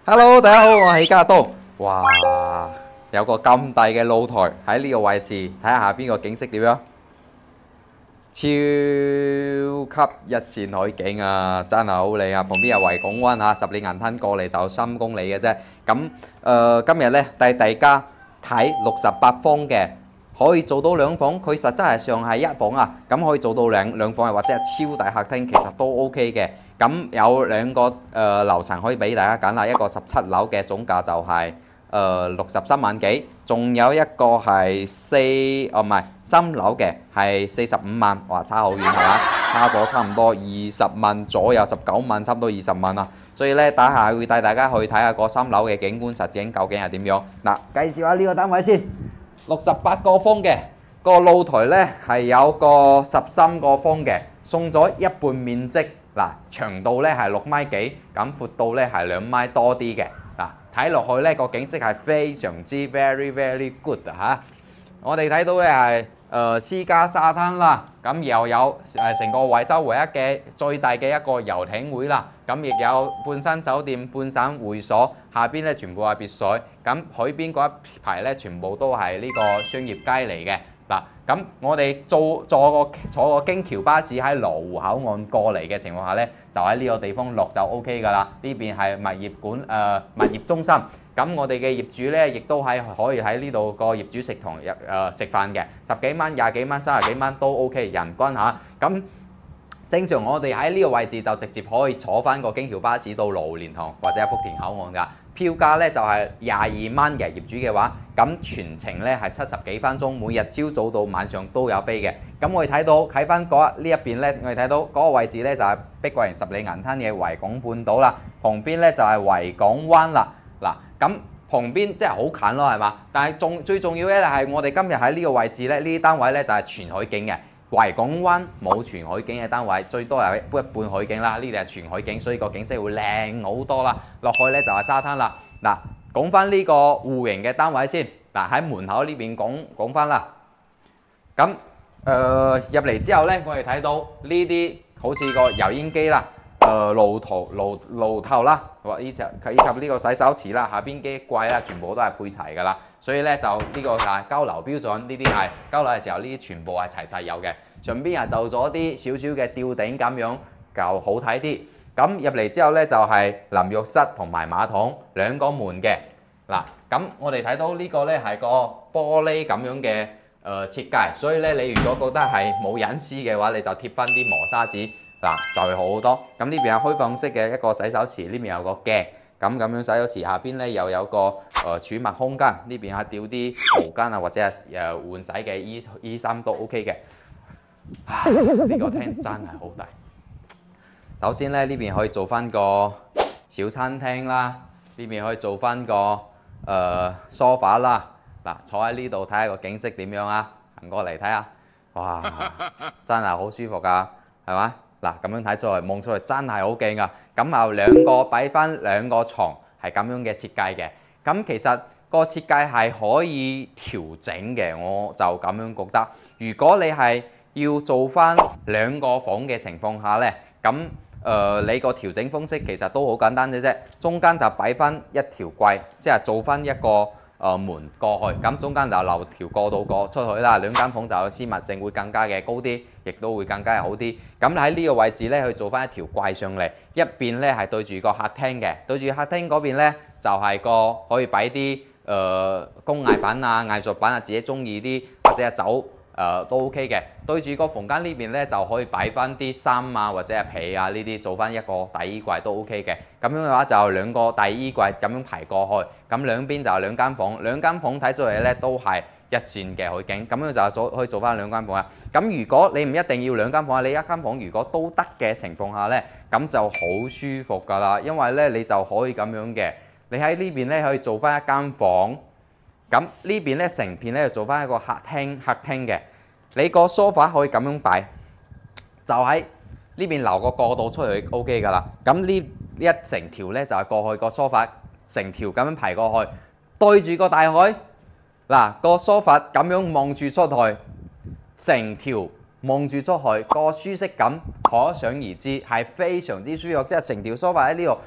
Hello，大家好，我係加多。哇，有個咁大嘅露台喺呢個位置，睇下下邊個景色點樣？超級一線海景啊，真係好靚啊！旁邊有維港灣嚇，十里銀灘過嚟就3公里嘅啫。咁今日呢帶大家睇68方嘅，可以做到2房，佢實質係上係1房啊。咁可以做到兩房或者係超大客廳，其實都 OK 嘅。咁有2個樓層可以俾大家揀啦，一個17樓嘅總價就係63萬幾，仲有一個係3樓嘅係45萬，哇差好遠係嘛？差咗差唔多20萬左右，19萬差唔多20萬啊！所以咧，等下會帶大家去睇下個3樓嘅景觀實景究竟係點樣。嗱，介紹下呢個單位先，68個方嘅個露台咧係有個13個方嘅，送咗一半面積。嗱，長度咧係6米幾，咁闊度咧係2米多啲嘅。嗱，睇落去咧個景色係非常之 very good 嚇。我哋睇到咧係私家沙灘啦，咁又有成個惠州唯一嘅最大嘅一個遊艇會啦，咁亦有半山酒店、半山會所，下邊咧全部係別墅，咁海邊嗰一排咧全部都係呢個商業街嚟嘅。嗱，咁我哋坐個京橋巴士喺羅湖口岸過嚟嘅情況下咧，就喺呢個地方落就 OK 㗎啦。呢邊係物業中心，咁我哋嘅業主咧亦都係可以喺呢度個業主食堂食飯嘅，10幾蚊、20幾蚊、30幾蚊都 OK 人均嚇。咁正常我哋喺呢個位置就直接可以坐翻個京橋巴士到羅湖蓮塘或者福田口岸㗎。票價咧就係22蚊嘅，業主嘅話，咁全程咧係70幾分鐘，每日朝早到晚上都有飛嘅。咁我哋睇翻呢一邊咧，我哋睇到嗰個位置咧就係碧桂園十里銀灘嘅維港半島啦，旁邊咧就係維港灣啦。嗱，咁旁邊即係好近咯，係嘛？但係最重要咧係我哋今日喺呢個位置咧，呢啲單位咧就係全海景嘅。維港灣冇全海景嘅單位，最多係一半海景啦。呢度係全海景，所以個景色會靚好多啦。落去咧就係沙灘啦。嗱，講翻呢個戶型嘅單位先。嗱，喺門口呢邊講翻啦。咁入嚟之後咧，我哋睇到呢啲好似個油煙機啦，爐頭啦，以及呢個洗手池啦，下邊嘅櫃啦，全部都係配齊㗎啦。所以咧就呢個係交流標準，呢啲係交流嘅時候，呢啲全部係齊晒有嘅。上邊係就咗啲少少嘅吊頂咁樣，就好睇啲。咁入嚟之後咧就係淋浴室同埋馬桶2個門嘅。嗱，咁我哋睇到呢個咧係個玻璃咁樣嘅設計，所以咧你如果覺得係冇隱私嘅話，你就貼翻啲磨砂紙，嗱就會好好多。咁呢邊係開放式嘅一個洗手池，呢邊有個鏡。咁樣洗手池下邊咧又有個儲物空間，呢邊係吊啲毛巾啊或者係換洗嘅衣衫都 OK 嘅。呢個廳真係好大。首先咧呢邊可以做翻個小餐廳啦，呢邊可以做翻個梳化啦。嗱，坐喺呢度睇下個景色點樣啊？行過嚟睇下，哇，真係好舒服㗎，係嘛？嗱，咁樣睇出嚟望出嚟真係好勁㗎。咁又擺翻2個床，係咁樣嘅設計嘅。咁其實個設計係可以調整嘅，我就咁樣覺得。如果你係要做翻2個房嘅情況下呢，咁你個調整方式其實都好簡單嘅啫。中間就擺翻一條櫃，即係做翻一個門過去，咁中間就留條過道過出去啦。2間房就有私密性會更加嘅高啲，亦都會更加好啲。咁喺呢個位置咧，去做翻一條櫃上嚟，一邊咧係對住個客廳嘅，對住客廳嗰邊咧就係個可以擺啲工藝品啊、藝術品啊，自己中意啲或者係酒都 OK 嘅。對住個房間呢邊咧就可以擺翻啲衫啊或者係被啊呢啲，做翻一個底衣櫃都 OK 嘅。咁樣嘅話就2個底衣櫃咁樣排過去，咁兩邊就係2間房，2間房睇出嚟咧都係一線嘅海景，咁樣就可以做翻2間房啦。咁如果你唔一定要2間房，你1間房如果都得嘅情況下咧，咁就好舒服㗎啦，因為咧你就可以咁樣嘅，你喺呢邊咧可以做翻1間房，咁呢邊咧成片咧就做翻一個客廳嘅。你個梳化可以咁樣擺，就喺呢邊留個過道出嚟 OK 㗎啦。咁呢一成條咧就係過去個梳化，成條咁樣排過去，對住個大海。嗱，個梳化咁樣望住出去，成條望住出去，個舒適感可想而知，係非常之舒服。即係成條梳化喺呢度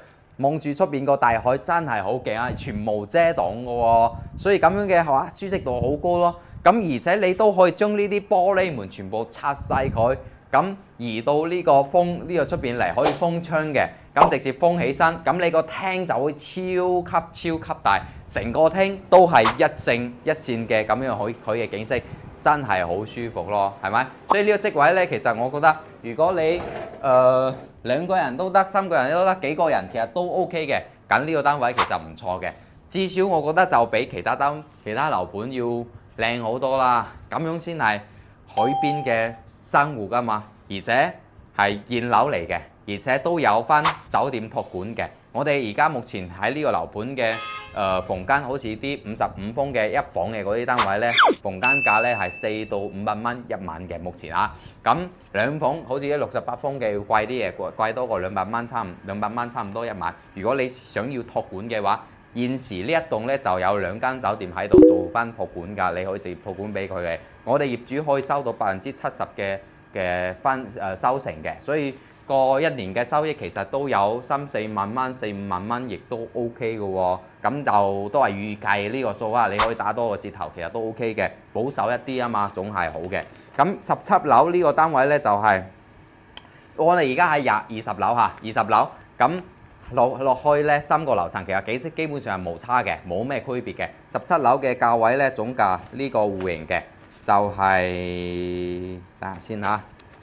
望住出邊個大海真係好勁啊，全無遮擋嘅喎，所以咁樣嘅話舒適度好高咯。咁而且你都可以將呢啲玻璃門全部拆晒佢，咁移到呢個風呢個出邊嚟可以封窗嘅，咁直接封起身，咁你個廳就會超級大，成個廳都係一正一線嘅咁樣佢嘅景色，真係好舒服咯，係咪？所以呢個職位呢，其實我覺得如果你2個人都得，3個人都得，幾個人其實都 OK 嘅，揀呢個單位其實唔錯嘅，至少我覺得就比其他樓盤要靚好多啦，咁樣先係海邊嘅生活㗎嘛，而且係現樓嚟嘅，而且都有返酒店託管嘅。我哋而家目前喺呢個樓盤嘅房間，好似啲55風嘅一房嘅嗰啲單位呢，房間價呢係400到500蚊一晚嘅，目前啊。咁2房好似啲68風嘅要貴啲嘅，貴多過200蚊差唔多一晚。如果你想要託管嘅話，現時呢一棟呢就有2間酒店喺度做翻託管㗎，你可以直接託管俾佢嘅。我哋業主可以收到70%嘅收成嘅，所以個1年嘅收益其實都有3、4萬蚊、4、5萬蚊，亦都 OK 嘅喎。咁就都係預計呢個數啊，你可以打多個折頭，其實都 OK 嘅，保守一啲啊嘛，總係好嘅。咁17樓呢個單位呢，就係我哋而家喺20樓嚇，20樓咁。落去呢3個樓層，其實景色基本上係無差嘅，冇咩區別嘅。17樓嘅價位呢，總價呢個戶型嘅就係等下先嚇，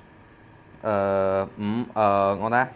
我睇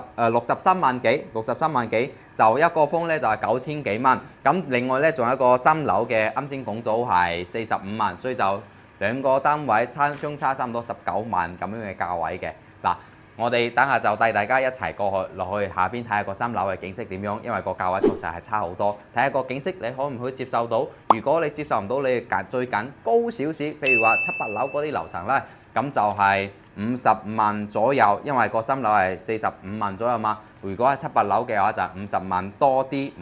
63萬幾，63萬幾就一個風呢就係9000幾蚊。咁另外呢，仲有一個3樓嘅，啱先講咗係45萬，所以就2個單位相差差唔多19萬咁樣嘅價位嘅嗱。我哋等下就帶大家一齊落去下邊睇下個3樓嘅景色點樣，因為個價位確實係差好多。睇下個景色你可唔可以接受到？如果你接受唔到，你最緊高少少，譬如話7、8樓嗰啲樓層咧，咁就係50萬左右，因為個3樓係45萬左右嘛。如果係7、8樓嘅話就50萬多啲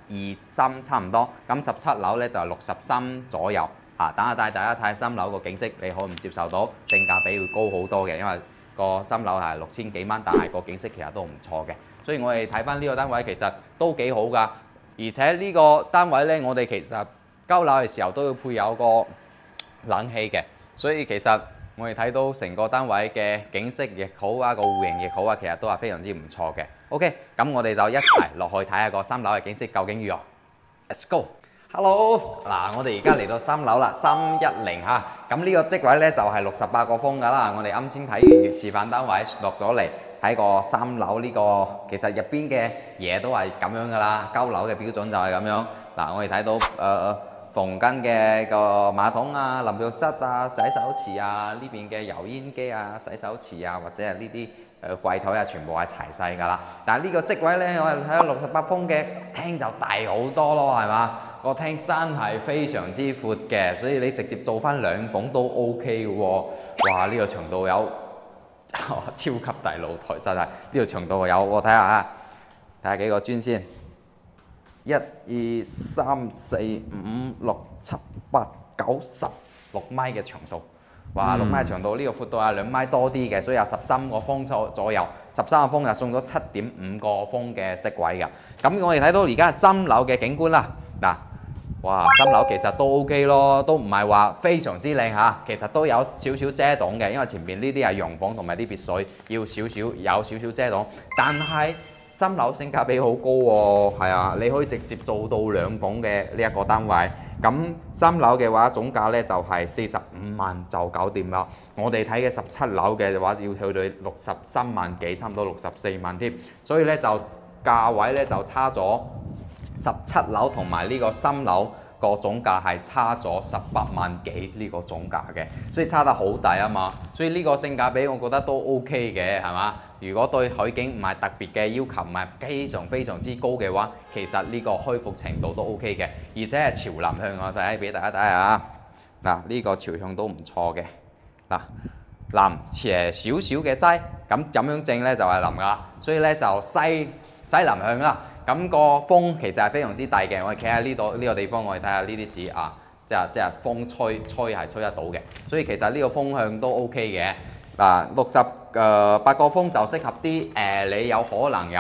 ，52、3差唔多。咁17樓咧就係63左右。等下帶大家睇下3樓個景色，你可唔接受到？性價比會高好多嘅，因為個3樓係6000幾蚊，但係個景色其實都唔錯嘅，所以我哋睇翻呢個單位其實都幾好㗎。而且呢個單位呢，我哋其實交樓嘅時候都要配有個冷氣嘅，所以其實我哋睇到成個單位嘅景色亦好啊，個戶型亦好啊，其實都係非常之唔錯嘅。OK， 咁我哋就一齊落去睇下個3樓嘅景色究竟如何。Let's go！Hello， 嗱，我哋而家嚟到3樓啦，310嚇。咁呢個職位呢，就係68個風㗎啦。我哋啱先睇完示範單位落咗嚟睇個3樓呢個，其實入邊嘅嘢都係咁樣㗎啦。交樓嘅標準就係咁樣。嗱，我哋睇到房間嘅個馬桶啊、淋浴室啊、洗手池啊，呢邊嘅油煙機啊、洗手池啊，或者係呢啲櫃台啊，全部係齊晒㗎啦。但係呢個職位呢，我哋睇到68風嘅廳就大好多咯，係嘛？個廳真係非常之闊嘅，所以你直接做翻2房都 OK 嘅喎。哇！呢個長度有超級大露台，真係呢個長度有，我睇下啊，睇下幾個磚先。1、2、3、4、5、6、7、8、9、10，6米嘅長度。哇！6米長度呢個闊度係2米多啲嘅，所以有13個風左右，13個風就送咗7.5個風嘅職位㗎。咁我哋睇到而家3樓嘅景觀啦，嗱。哇！3樓其實都 OK 咯，都唔係話非常之靚嚇，其實都有少少遮擋嘅，因為前面呢啲係洋房同埋啲別墅，要有少少遮擋。但係3樓性價比好高喎，係啊，你可以直接做到2房嘅呢一個單位。咁3樓嘅話總價呢就係45萬就搞掂啦。我哋睇嘅17樓嘅話要去到63萬幾，差唔多64萬添，所以呢就價位呢就差咗。17樓同埋呢個3樓個總價係差咗18萬幾呢個總價嘅，所以差得好大啊嘛。所以呢個性價比我覺得都 OK 嘅，係嘛？如果對海景唔係特別嘅要求，唔係非常之高嘅話，其實呢個開闊程度都 OK 嘅，而且係朝南向，我睇俾大家睇下。嗱，呢個朝向都唔錯嘅。嗱，南斜少少嘅西，咁樣正呢就係南㗎，所以呢就西南向啦。咁個風其實係非常之大嘅，我哋企喺呢個地方，我哋睇下呢啲紙啊，即係風吹係吹得到嘅，所以其實呢個風向都 OK 嘅。68個風就適合啲你有可能有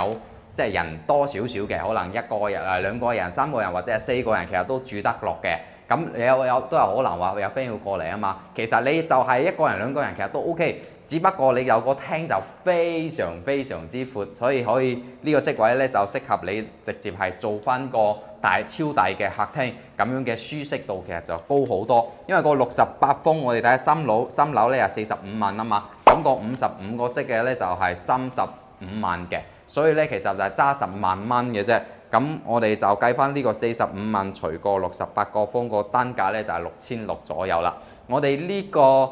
即係人多少少嘅，可能一個人、兩個人、三個人或者係四個人，其實都住得落嘅。咁你都有可能話有 friend 要過嚟啊嘛。其實你就係一個人、兩個人，其實都 OK。只不過你有個廳就非常非常之闊，所以可以呢個職位呢，就適合你直接係做翻個超大嘅客廳，咁樣嘅舒適度其實就高好多。因為個68風我哋睇下新樓呢係45萬啊嘛，咁個55個職嘅呢就係35萬嘅，所以呢，其實就係揸10萬蚊嘅啫。咁我哋就計翻呢個45萬除個68個風個單價呢，就係6600左右啦。我哋呢個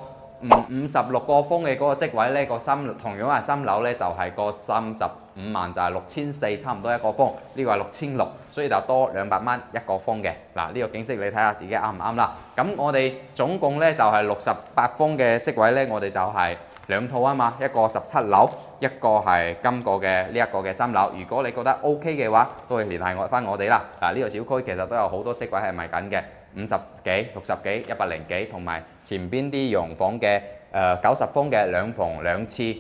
56個風嘅嗰個職位呢，同樣係新樓呢，就係個35萬，就係6400，差唔多一個風。呢個係6600，所以就多200蚊一個風嘅。嗱，呢個景色你睇下自己啱唔啱啦。咁我哋總共呢，就係68風嘅職位呢，我哋就係2套啊嘛，一個17樓，一個係今個嘅呢一個嘅新樓。如果你覺得 OK 嘅話，都可以聯繫翻我哋啦。嗱，呢個小區其實都有好多職位係賣緊嘅。50幾、60幾、100幾，同埋前邊啲洋房嘅90風嘅2房2廁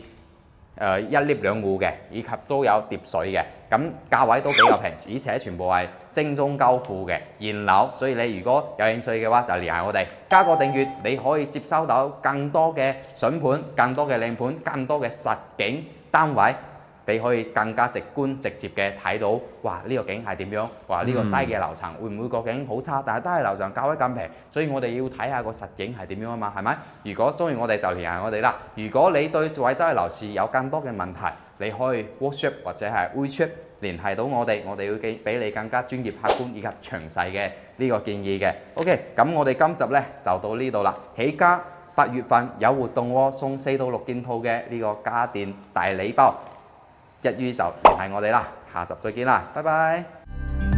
，1 lift 2戶嘅，以及都有疊水嘅，咁價位都比較平，而且全部係精裝交付嘅現樓，所以你如果有興趣嘅話，就聯繫我哋，加個訂閱，你可以接收到更多嘅筍盤、更多嘅靚盤、更多嘅實景單位。你可以更加直觀直接嘅睇到，哇！呢個景係點樣？哇！呢個低嘅樓層會唔會個景好差？但係低嘅樓層價位咁平，所以我哋要睇下個實景係點樣啊嘛，係咪？如果中意我哋就聯繫我哋啦。如果你對惠州嘅樓市有更多嘅問題，你可以 WhatsApp 或者係 WeChat 聯繫到我哋，我哋會俾你更加專業、客觀以及詳細嘅呢個建議嘅。OK， 咁我哋今集呢就到呢度啦。起家8月份有活動喎，送4到6件套嘅呢個家電大禮包。一於就聯繫我哋啦，下集再見啦，拜拜。